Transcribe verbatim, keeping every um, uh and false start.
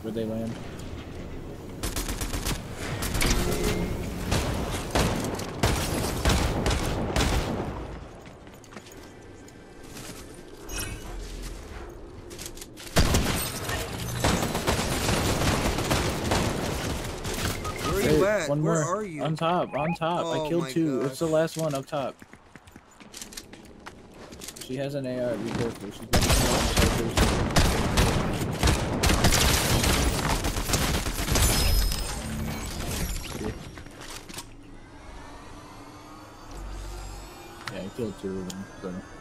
where they land. Where are you at? One Where more. are you? On top, on top. Oh I killed my two. gosh. It's the last one up top. She has an A R. Be careful. She's got yeah, I killed two of them. So.